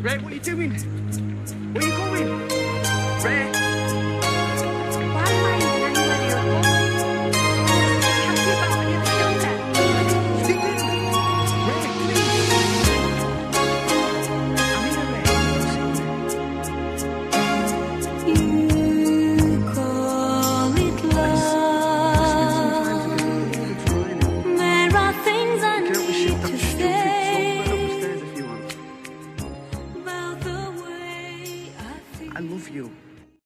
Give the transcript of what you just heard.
Ray, what are you doing? Where are you going? Ray?